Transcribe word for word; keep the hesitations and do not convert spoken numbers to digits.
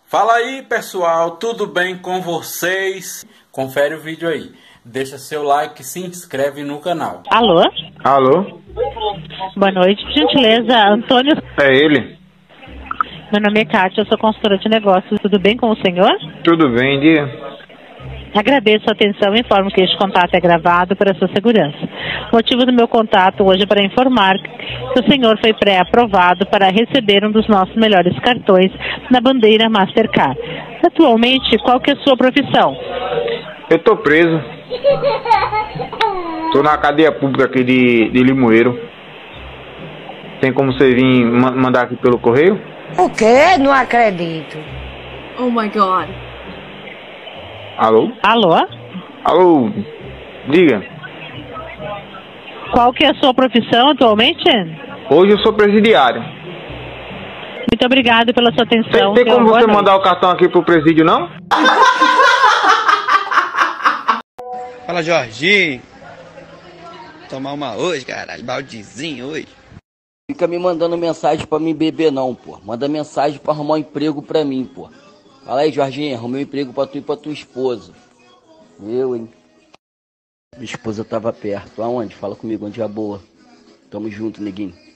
Fala aí, pessoal, tudo bem com vocês? Confere o vídeo aí. Deixa seu like e se inscreve no canal. Alô? Alô? Boa noite, por gentileza, Antônio. É ele? Meu nome é Kátia, eu sou consultora de negócios. Tudo bem com o senhor? Tudo bem, diga. Agradeço a atenção e informo que este contato é gravado para sua segurança. O motivo do meu contato hoje é para informar que o senhor foi pré-aprovado para receber um dos nossos melhores cartões na bandeira Mastercard. Atualmente, qual que é a sua profissão? Eu tô preso. Tô na cadeia pública aqui de, de Limoeiro. Tem como você vir ma mandar aqui pelo correio? O quê? Não acredito. Oh my God. Alô? Alô? Alô? Diga. Qual que é a sua profissão atualmente? Hoje eu sou presidiário. Muito obrigado pela sua atenção. Tem, tem como você mandar o cartão aqui pro presídio, não? Fala, Jorginho. Tomar uma hoje, caralho. Baldezinho hoje. Fica me mandando mensagem pra mim beber não, pô. Manda mensagem pra arrumar um emprego pra mim, pô. Fala aí, Jorginho, arrumei um emprego pra tu e pra tua esposa. Eu, hein? Minha esposa tava perto. Aonde? Fala comigo, onde é a boa. Tamo junto, neguinho.